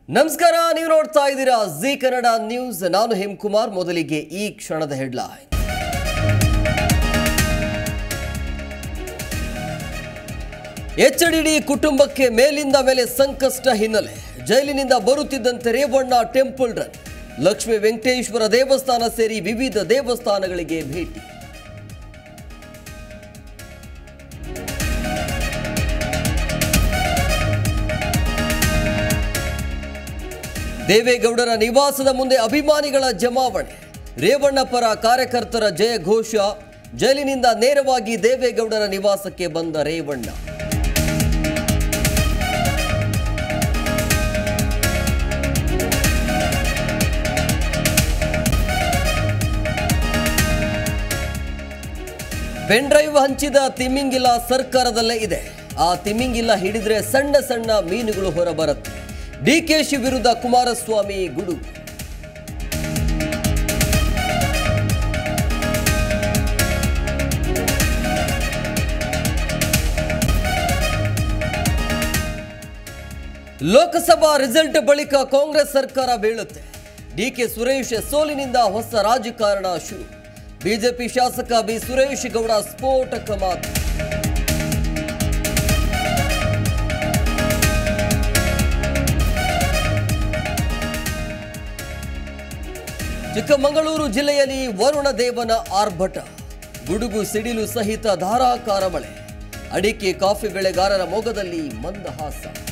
ನಮಸ್ಕಾರ, ನೀವು ನೋಡ್ತಾ ಇದ್ದೀರಾ ಜಿ ಕನ್ನಡ ನ್ಯೂಸ್. ನಾನು ಹೇಮಕುಮಾರ್. ಮೊದಲಿಗೆ ಈ ಕ್ಷಣದ ಹೆಡ್ಲೈನ್. ಎಚ್ಡಿಡಿ ಕುಟುಂಬಕ್ಕೆ ಮೇಲಿಂದ ಮೇಲೆ ಸಂಕಷ್ಟ ಹಿನ್ನೆಲೆ ಜೈಲಿನಿಂದ ಬರುತ್ತಿದ್ದಂತೆ ರೇವಣ್ಣ ಟೆಂಪಲ್ ರನ್. ಲಕ್ಷ್ಮೀ ವೆಂಕಟೇಶ್ವರ ದೇವಸ್ಥಾನ ಸೇರಿ ವಿವಿಧ ದೇವಸ್ಥಾನಗಳಿಗೆ ಭೇಟಿ. ದೇವೇಗೌಡರ ನಿವಾಸದ ಮುಂದೆ ಅಭಿಮಾನಿಗಳ ಜಮಾವಣೆ. ರೇವಣ್ಣ ಪರ ಕಾರ್ಯಕರ್ತರ ಜಯ ಘೋಷ. ಜೈಲಿನಿಂದ ನೇರವಾಗಿ ದೇವೇಗೌಡರ ನಿವಾಸಕ್ಕೆ ಬಂದ ರೇವಣ್ಣ. ಪೆನ್ ಡ್ರೈವ್ ಹಂಚಿದ ತಿಮಿಂಗಿಲ ಸರ್ಕಾರದಲ್ಲೇ ಇದೆ. ಆ ತಿಮಿಂಗಿಲ ಹಿಡಿದ್ರೆ ಸಣ್ಣ ಸಣ್ಣ ಮೀನುಗಳು ಹೊರಬರುತ್ತೆ. ಡಿಕೆಶಿ ವಿರುದ್ಧ ಕುಮಾರಸ್ವಾಮಿ ಗುಡುಗು. ಲೋಕಸಭಾ ರಿಸಲ್ಟ್ ಬಳಿಕ ಕಾಂಗ್ರೆಸ್ ಸರ್ಕಾರ ಬೀಳುತ್ತೆ. ಡಿಕೆ ಸುರೇಶ್ ಸೋಲಿನಿಂದ ಹೊಸ ರಾಜಕಾರಣ ಶುರು. ಬಿಜೆಪಿ ಶಾಸಕ ಬಿ ಸುರೇಶ್ ಗೌಡ ಸ್ಫೋಟಕ ಮಾತು. ಚಿಕ್ಕಮಗಳೂರು ಜಿಲ್ಲೆಯಲ್ಲಿ ವರುಣ ದೇವನ ಆರ್ಭಟ. ಗುಡುಗು ಸಿಡಿಲು ಸಹಿತ ಧಾರಾಕಾರ ಮಳೆ. ಅಡಿಕೆ ಕಾಫಿ ಬೆಳೆಗಾರರ ಮೊಗದಲ್ಲಿ ಮಂದಹಾಸ.